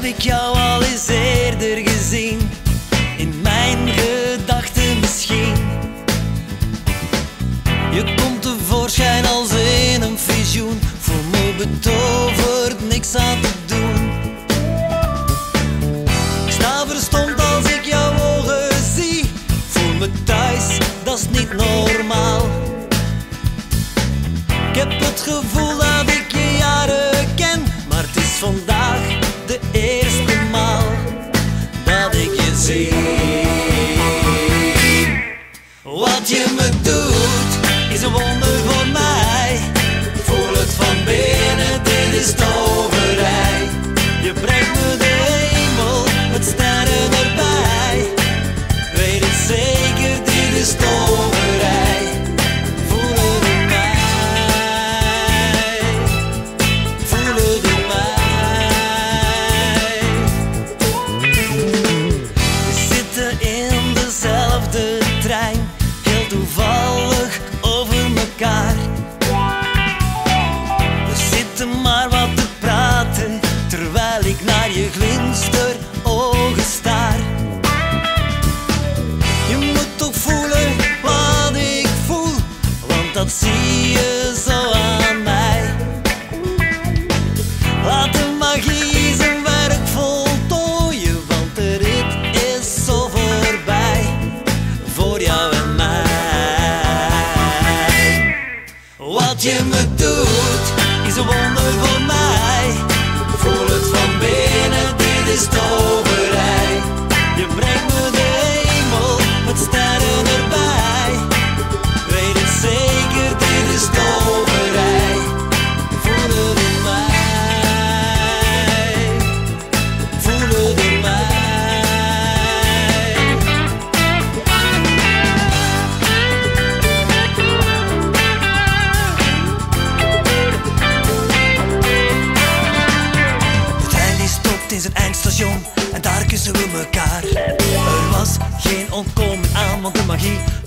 ik jou al eens eerder gezien, in mijn gedachten misschien. Je komt tevoorschijn als in een visioen, voor me betoverd, niks aan te doen. Ik sta verstomd als ik jouw ogen zie, voel me thuis, dat is niet normaal. Ik heb het gevoel dat ik je jaren ken, maar het is vandaag de eerste maal dat ik je zie. Wat je me doet is een wonder voor mij. Voel het van binnen, dit is toverij. Je brengt me de hemel, met sterren erbij. Weet het zeker, dit is toverij. Voel het in mij, voel het in mij. We zitten in dezelfde trein, heel toevallig over mekaar. We zitten maar wat te praten, terwijl ik naar je glinster ogen staar. Je moet toch voelen wat ik voel, want dat zie je zo aan mij. Laat de magie zijn werk voltooien, want de rit is zo voorbij, voor jou en mij. Wat je me doet is een wonder voor mij. Voel het van binnen, dit is toverij. Je brengt me de hemel, met sterren erbij. Weet het zeker, dit is toverij. Voel het in mij, voel het in mij. De trein die stopt in zijn eindstation en daar kussen we mekaar. Er was geen ontkomen aan, want de magie